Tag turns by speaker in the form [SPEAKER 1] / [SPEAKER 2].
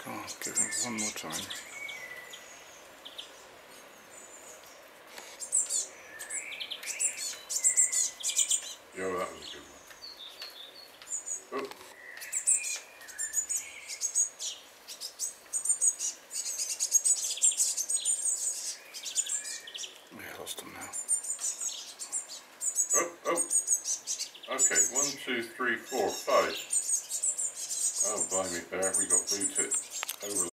[SPEAKER 1] I'll give him one more time.
[SPEAKER 2] Yeah, well, that was a good one. Oh.
[SPEAKER 1] Yeah, lost him now.
[SPEAKER 2] Oh. Okay, 1, 2, 3, 4, 5. Oh, blimey, there we got booted over.